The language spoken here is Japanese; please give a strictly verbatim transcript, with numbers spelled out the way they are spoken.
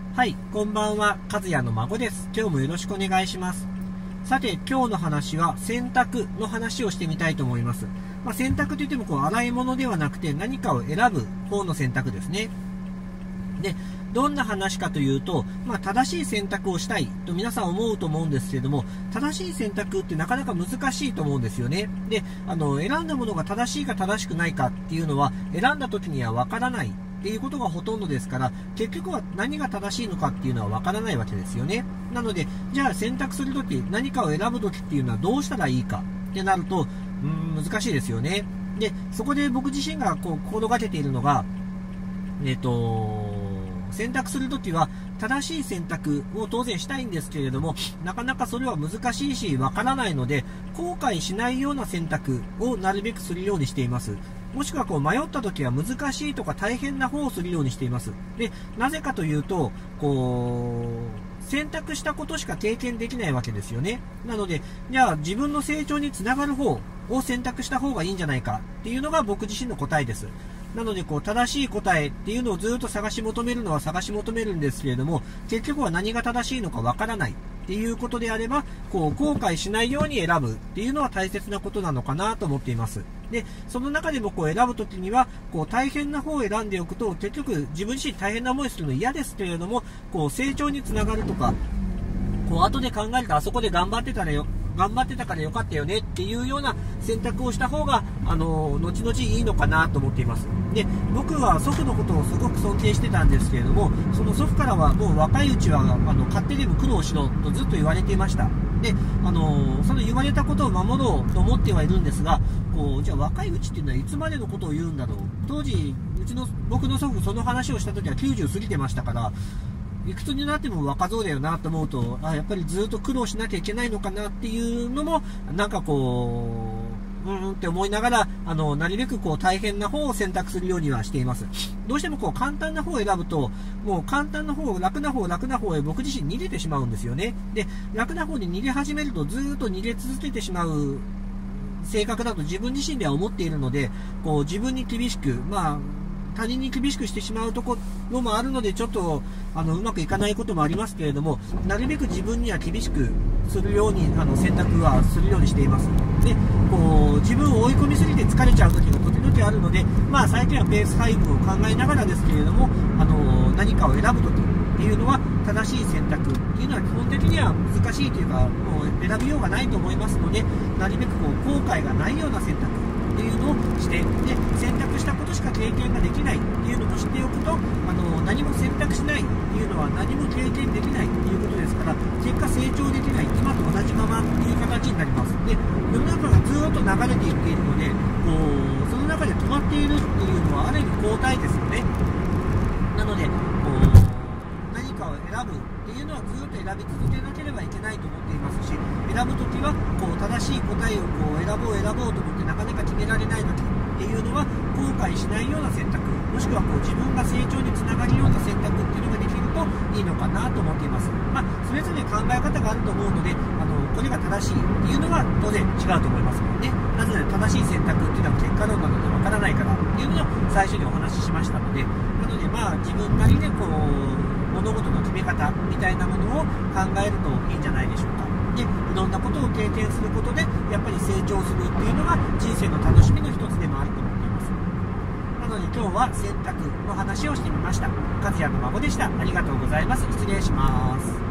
はい、こんばんは、和也の孫です。今日もよろしくお願いします。さて、今日の話は洗濯の話をしてみたいと思います。まあ、洗濯といってもこう洗い物ではなくて何かを選ぶ方の洗濯ですね。で、どんな話かというと、まあ、正しい選択をしたいと皆さん思うと思うんですけれども、正しい選択ってなかなか難しいと思うんですよね。で、あの、選んだものが正しいか正しくないかっていうのは、選んだ時にはわからないっていうことがほとんどですから、結局は何が正しいのかっていうのはわからないわけですよね。なので、じゃあ選択するとき、何かを選ぶときっていうのはどうしたらいいかってなると、うーん、難しいですよね。で、そこで僕自身がこう心がけているのが、えっと、選択するときは正しい選択を当然したいんですけれども、なかなかそれは難しいしわからないので、後悔しないような選択をなるべくするようにしています。もしくはこう迷ったときは難しいとか大変な方をするようにしています。で、なぜかというと、こう、選択したことしか経験できないわけですよね。なので、じゃあ自分の成長につながる方を選択した方がいいんじゃないかっていうのが僕自身の答えです。なので、こう、正しい答えっていうのをずっと探し求めるのは探し求めるんですけれども、結局は何が正しいのかわからないっていうことであれば、こう、後悔しないように選ぶっていうのは大切なことなのかなと思っています。で、その中でもこう選ぶときには、こう、大変な方を選んでおくと、結局自分自身大変な思いするの嫌ですけれども、こう、成長につながるとか、こう、後で考えるとあそこで頑張ってたらよ、頑張ってたからよかったよねっていうような選択をした方が、あの、後々いいのかなと思っています。で、僕は祖父のことをすごく尊敬してたんですけれども、その祖父からはもう若いうちは、あの、勝手でも苦労しろとずっと言われていました。で、あの、その言われたことを守ろうと思ってはいるんですが、こう、じゃあ若いうちっていうのはいつまでのことを言うんだろう。当時、うちの、僕の祖父その話をした時はきゅうじゅう過ぎてましたから、いくつになっても若造だよなと思うと、あ、やっぱりずっと苦労しなきゃいけないのかなっていうのも、なんかこう、うんうんって思いながら、あの、なるべくこう大変な方を選択するようにはしています。どうしてもこう簡単な方を選ぶと、もう簡単な方、楽な方、楽な方へ僕自身逃げてしまうんですよね。で、楽な方に逃げ始めるとずーっと逃げ続けてしまう性格だと自分自身では思っているので、こう自分に厳しく、まあ、他人に厳しくしてしまうところもあるので、ちょっとあのうまくいかないこともありますけれども、なるべく自分には厳しくするようにあの選択はするようにしています。で、こう自分を追い込みすぎて疲れちゃう時が時々あるので、まあ最近はペース配分を考えながらですけれども、あの何かを選ぶ時っていうのは正しい選択っていうのは基本的には難しいというか、もう選びようがないと思いますので、なるべくこう後悔がないような選択っていうのをして、で、選択したことしか経験ができないっていうのも知っておくと、あの何も選択しないっていうのは何も経験できないっていうことですから、結果成長できない、今と同じままっていう形になります。で、世の中がずっと流れていっているので、こうその中で止まっているっていうのはある意味後退ですよね。なので、こう何かを選ぶっていうのはずっと選び続けなければいけないと思っていますし、選ぶときはこう正しい答えをこう選ぼう選ぼうと思ってなかなか決められないときっていうのは、後悔しないような選択、もしくはこう自分が成長につながるような選択っていうのができるといいのかなと思っています。まあ、それぞれ考え方があると思うので、あのこれが正しいっていうのは当然違うと思いますもんね。なぜなら正しい選択っていうのは結果論なのでわからないからっていうのを最初にお話ししましたので、なのでまあ自分なりでこう物事の決め方みたいなものを考えるといいんじゃないでしょうか。で、いろんなことを経験することでやっぱり成長するっていうのが人生の楽しみの一つでもあると思っています。なので今日は選択の話をしてみました。和也の孫でした。ありがとうございます。失礼します。